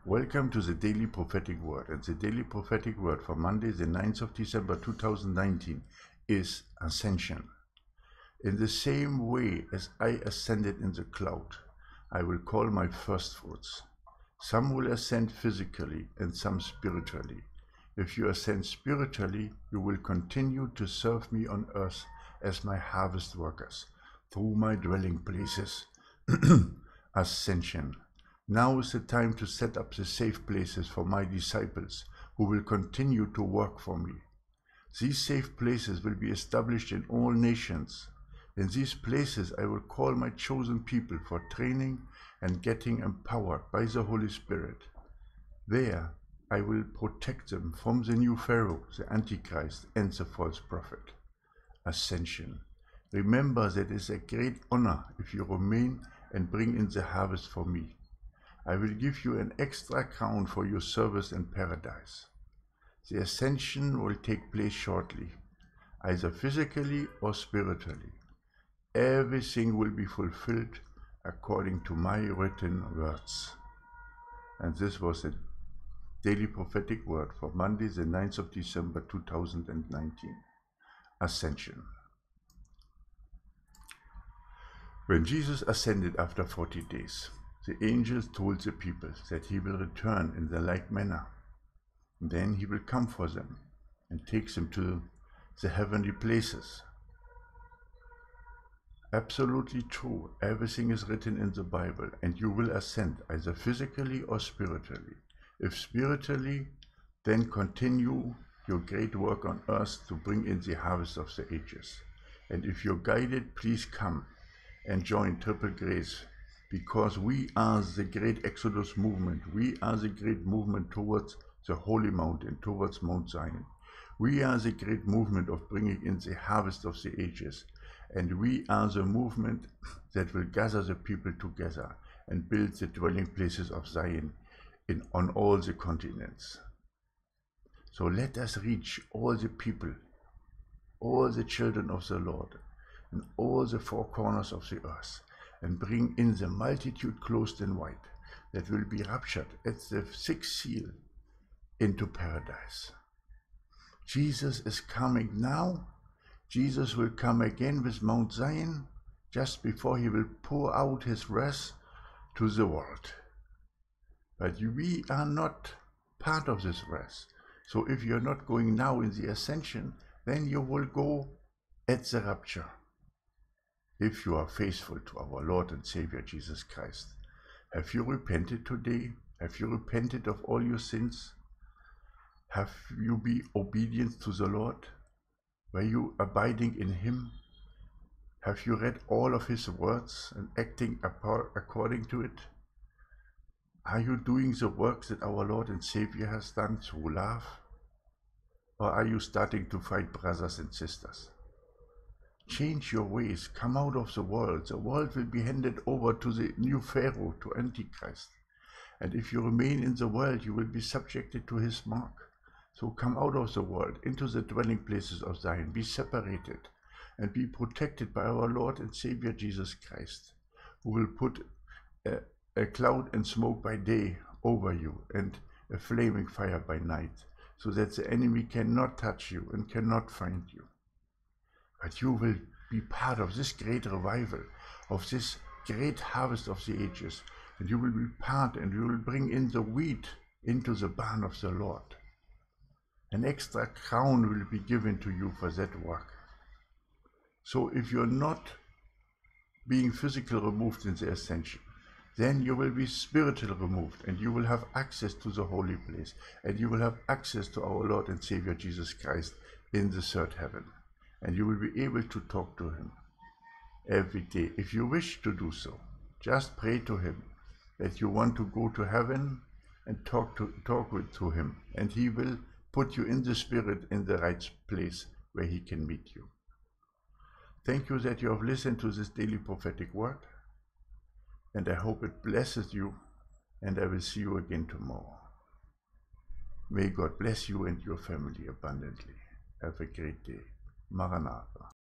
Welcome to the Daily Prophetic Word, and the Daily Prophetic Word for Monday, the 9th of December 2019 is Ascension. In the same way as I ascended in the cloud, I will call my firstfruits. Some will ascend physically and some spiritually. If you ascend spiritually, you will continue to serve me on earth as my harvest workers, through my dwelling places. Ascension. Now is the time to set up the safe places for my disciples, who will continue to work for me. These safe places will be established in all nations. In these places I will call my chosen people for training and getting empowered by the Holy Spirit. There I will protect them from the new Pharaoh, the Antichrist, and the false prophet. Ascension. Remember that it is a great honor if you remain and bring in the harvest for me. I will give you an extra crown for your service in paradise. The ascension will take place shortly, either physically or spiritually. Everything will be fulfilled according to my written words. And this was the Daily Prophetic Word for Monday, the 9th of December 2019. Ascension. When Jesus ascended after 40 days, the angels told the people that he will return in the like manner. Then he will come for them and take them to the heavenly places. Absolutely true. Everything is written in the Bible, and you will ascend either physically or spiritually. If spiritually, then continue your great work on earth to bring in the harvest of the ages. And if you're guided, please come and join Triple Grace, because we are the great Exodus movement. We are the great movement towards the Holy Mountain, towards Mount Zion. We are the great movement of bringing in the harvest of the ages. And we are the movement that will gather the people together and build the dwelling places of Zion on all the continents. So let us reach all the people, all the children of the Lord, in all the four corners of the earth, and bring in the multitude clothed in white that will be raptured at the sixth seal into paradise. Jesus is coming now. Jesus will come again with Mount Zion just before he will pour out his wrath to the world. But we are not part of this wrath. So if you're not going now in the ascension, then you will go at the rapture. If you are faithful to our Lord and Savior Jesus Christ. Have you repented today? Have you repented of all your sins? Have you been obedient to the Lord? Were you abiding in him? Have you read all of his words and acting according to it? Are you doing the works that our Lord and Savior has done through love? Or are you starting to fight brothers and sisters? Change your ways, come out of the world. The world will be handed over to the new Pharaoh, to Antichrist. And if you remain in the world, you will be subjected to his mark. So come out of the world, into the dwelling places of Zion. Be separated and be protected by our Lord and Savior Jesus Christ, who will put a cloud and smoke by day over you and a flaming fire by night, so that the enemy cannot touch you and cannot find you. But you will be part of this great revival, of this great harvest of the ages. And you will be part, and you will bring in the wheat into the barn of the Lord. An extra crown will be given to you for that work. So if you're not being physically removed in the ascension, then you will be spiritually removed, and you will have access to the holy place, and you will have access to our Lord and Savior Jesus Christ in the third heaven. And you will be able to talk to him every day. If you wish to do so, just pray to him that you want to go to heaven and talk to him, and he will put you in the spirit in the right place where he can meet you. Thank you that you have listened to this daily prophetic word, and I hope it blesses you, and I will see you again tomorrow. May God bless you and your family abundantly. Have a great day. Maranatha.